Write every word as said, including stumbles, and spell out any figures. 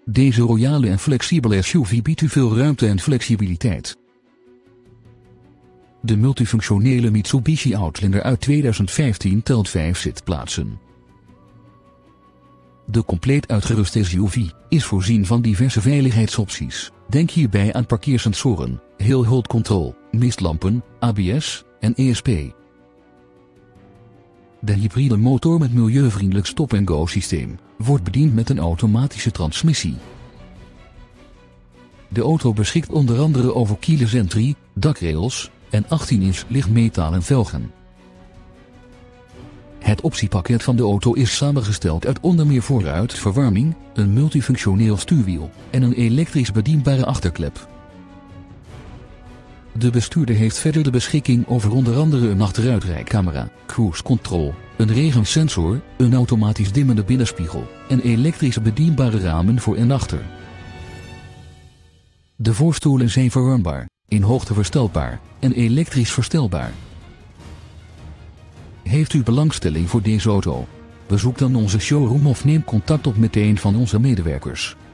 Deze royale en flexibele S U V biedt u veel ruimte en flexibiliteit. De multifunctionele Mitsubishi Outlander uit tweeduizend vijftien telt vijf zitplaatsen. De compleet uitgeruste S U V is voorzien van diverse veiligheidsopties. Denk hierbij aan parkeersensoren, hill hold control, mistlampen, A B S en E S P. De hybride motor met milieuvriendelijk stop-and-go systeem wordt bediend met een automatische transmissie. De auto beschikt onder andere over keyless entry, dakrails en achttien inch lichtmetalen velgen. Het optiepakket van de auto is samengesteld uit onder meer vooruitverwarming, een multifunctioneel stuurwiel en een elektrisch bedienbare achterklep. De bestuurder heeft verder de beschikking over onder andere een achteruitrijcamera, cruise control, een regensensor, een automatisch dimmende binnenspiegel en elektrische bedienbare ramen voor en achter. De voorstoelen zijn verwarmbaar, in hoogte verstelbaar en elektrisch verstelbaar. Heeft u belangstelling voor deze auto? Bezoek dan onze showroom of neem contact op met een van onze medewerkers.